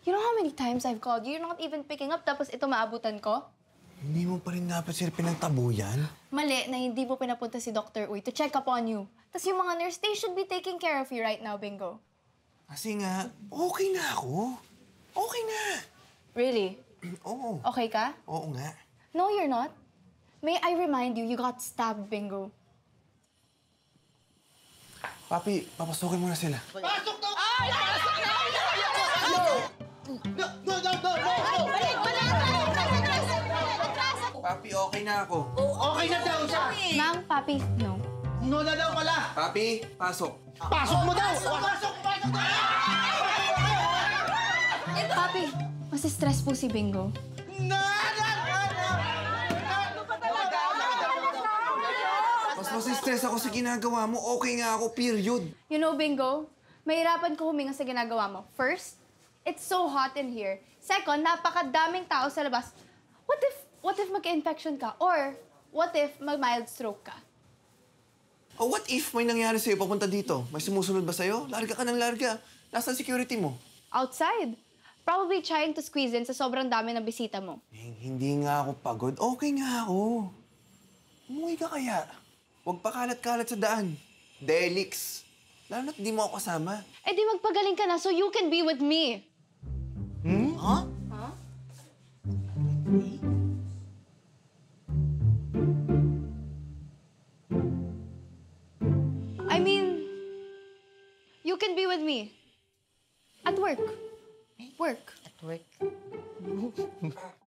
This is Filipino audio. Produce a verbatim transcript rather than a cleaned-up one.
You know how many times I've called you? You're not even picking up, tapos ito maabutan ko? Hindi mo pa rin dapat sila pinagtabuyan? Mali na hindi mo pinapunta si Doctor Uy to check up on you. Tapos yung mga nurse, they should be taking care of you right now, Bingo. Kasi nga, okay na ako. Okay na. Really? Oo. Okay ka? Oo nga. No, you're not. May I remind you, you got stabbed, Bingo. Papi, papasukin mo na sila. Pasok daw! Ay! Pasok na! No! No! No! No! No! Papi, okay na ako. Okay na daw siya! Ma'am, Papi, no. No na daw pala! Papi, pasok. Pasok mo daw! Pasok! Pasok! Papi, mas stress po si Bingo. Na! Na! Mas mas-stress ako sa ginagawa mo. Okay nga ako, period. You know, Bingo, mahirapan ko huminga sa ginagawa mo. First, it's so hot in here. Second, napakadaming tao sa labas. What if, what if magka-infection ka? Or, what if mag-mild stroke ka? Oh, what if may nangyari sa'yo papunta dito? May sumusunod ba sa'yo? Larga ka ng larga. Nasaan security mo? Outside. Probably trying to squeeze in sa sobrang dami ng bisita mo. Eh, hindi nga ako pagod. Okay nga ako. Umuwi ka kaya. Huwag pakalat-kalat sa daan. Delix. Lalo na't di mo ako kasama. Eh di magpagaling ka na so you can be with me. Hmm? Huh? Huh? I mean, you can be with me. At work. Work. At work.